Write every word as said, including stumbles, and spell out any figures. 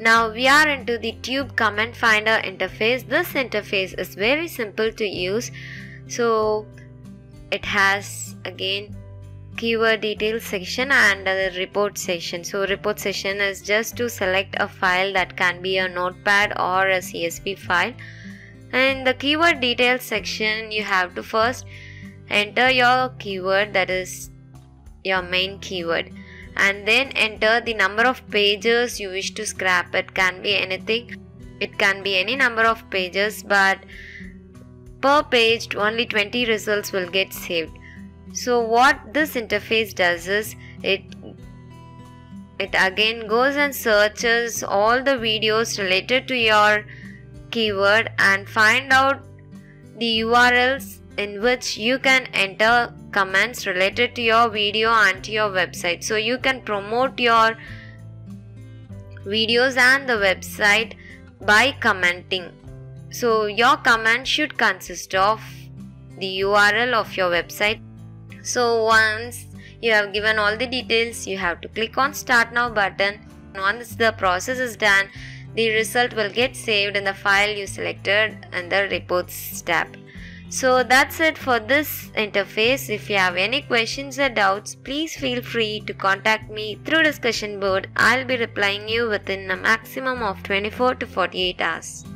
Now we are into the Tube Comment Finder interface. This interface is very simple to use. So it has again keyword details section and the report section. So report section is just to select a file that can be a notepad or a C S V file. And the keyword details section, you have to first enter your keyword, that is your main keyword, and then enter the number of pages you wish to scrap. It can be anything, it can be any number of pages, but per page only twenty results will get saved. So what this interface does is it it again goes and searches all the videos related to your keyword and find out the U R Ls in which you can enter comments related to your video and to your website. So you can promote your videos and the website by commenting. So your comment should consist of the U R L of your website. So once you have given all the details, you have to click on Start Now button. Once the process is done, the result will get saved in the file you selected in the Reports tab. So that's it for this interface. If you have any questions or doubts, please feel free to contact me through discussion board. I'll be replying you within a maximum of twenty-four to forty-eight hours.